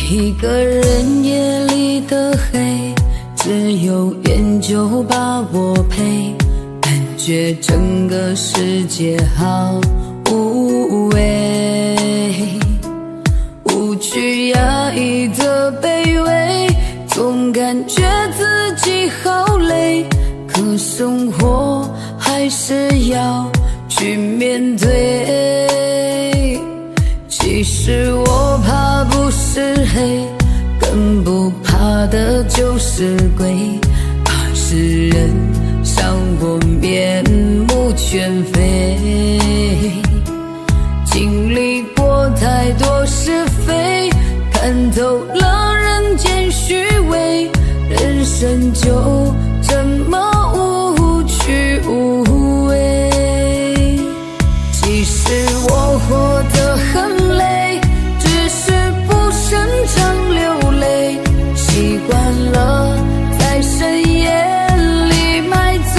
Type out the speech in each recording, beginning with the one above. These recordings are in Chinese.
一个人夜里的黑，只有烟酒把我陪，感觉整个世界好无味，无趣压抑的卑微，总感觉自己好累，可生活还是要去面对。其实我怕不是黑，更不怕的就是鬼，怕是人伤我面目全非，经历过太多是非，看透了人间虚伪，人生就这么无趣无味。其实我活得很累，只是不擅长流泪，习惯了在深夜里买醉，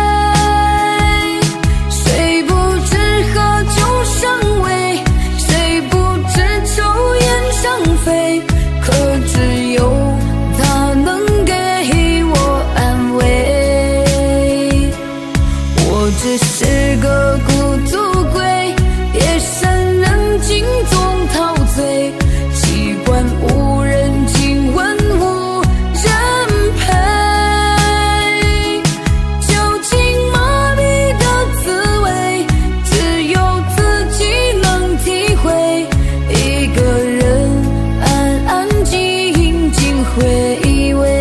谁不知喝酒伤胃，谁不知抽烟伤肺，可只有他能给我安慰。我只是个孤独鬼，夜深人静总陶醉，习惯无人亲吻无人陪，究竟麻痹的滋味，只有自己能体会，一个人安安静静回味。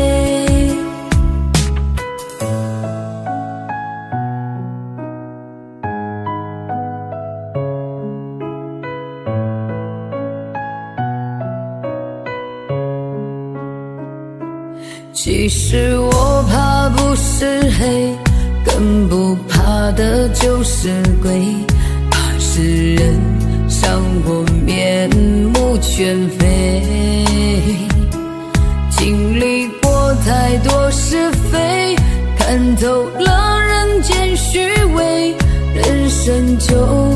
其实我怕不是黑，更不怕的就是鬼，怕是人伤我面目全非，经历过太多是非，看透了人间虚伪，人生就